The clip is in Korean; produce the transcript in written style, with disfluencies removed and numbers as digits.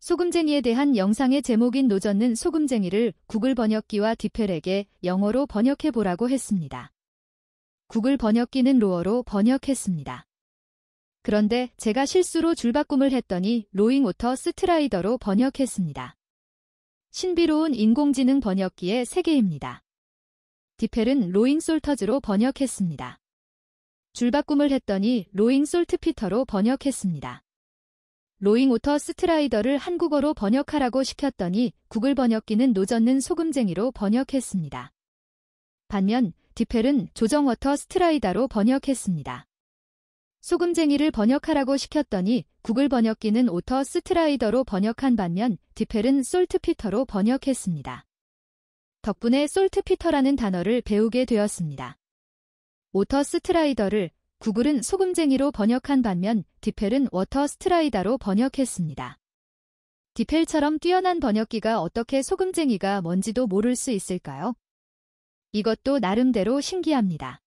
소금쟁이에 대한 영상의 제목인 노젓는 소금쟁이를 구글 번역기와 디펠에게 영어로 번역해보라고 했습니다. 구글 번역기는 로어로 번역했습니다. 그런데 제가 실수로 줄바꿈을 했더니 로잉 워터 스트라이더로 번역했습니다. 신비로운 인공지능 번역기의 세계입니다. 디펠은 로잉 솔터즈로 번역했습니다. 줄바꿈을 했더니 로잉 솔트피터로 번역했습니다. 로잉 워터 스트라이더를 한국어로 번역하라고 시켰더니 구글 번역기는 노젓는 소금쟁이로 번역했습니다. 반면 디펠은 조정 워터 스트라이더로 번역했습니다. 소금쟁이를 번역하라고 시켰더니 구글 번역기는 워터 스트라이더로 번역한 반면 디펠은 솔트피터로 번역했습니다. 덕분에 솔트피터라는 단어를 배우게 되었습니다. 워터 스트라이더를 구글은 소금쟁이로 번역한 반면 디펠은 워터 스트라이더로 번역했습니다. 디펠처럼 뛰어난 번역기가 어떻게 소금쟁이가 뭔지도 모를 수 있을까요? 이것도 나름대로 신기합니다.